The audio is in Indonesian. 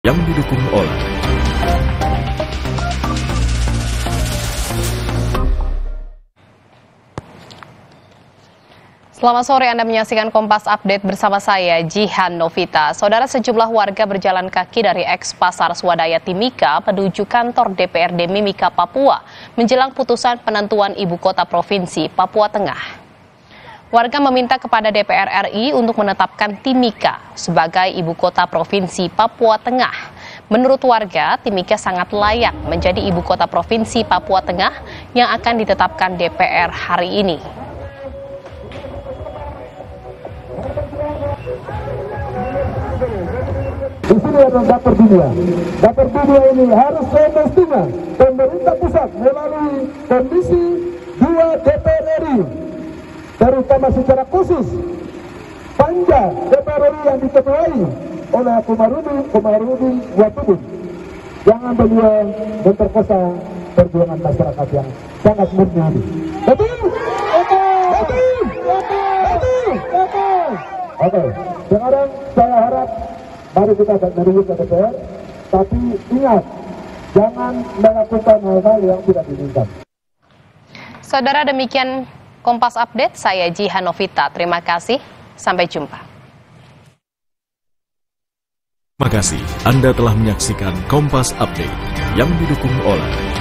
yang didukung oleh Selamat sore, Anda menyaksikan Kompas Update bersama saya, Jihan Novita. Saudara, sejumlah warga berjalan kaki dari eks-Pasar Swadaya Timika menuju kantor DPRD Mimika, Papua, menjelang putusan penentuan ibu kota provinsi Papua Tengah. Warga meminta kepada DPR RI untuk menetapkan Timika sebagai ibu kota provinsi Papua Tengah. Menurut warga, Timika sangat layak menjadi ibu kota provinsi Papua Tengah yang akan ditetapkan DPR hari ini. Di sini ada dapur dunia. Dapur dunia ini harus semestinya pemerintah pusat melalui Komisi 2 DPR RI, terutama secara khusus Panja DPR RI yang diketuai oleh Komarudin Watubun. Jangan beliau memperkosa perjuangan masyarakat yang sangat murni ini. Betul? Oke, sekarang saya harap mari kita menuju ke DPR, tapi ingat, jangan melakukan hal-hal yang tidak diinginkan. Saudara, demikian Kompas Update, saya Jihan Novita. Terima kasih, sampai jumpa. Terima kasih Anda telah menyaksikan Kompas Update yang didukung oleh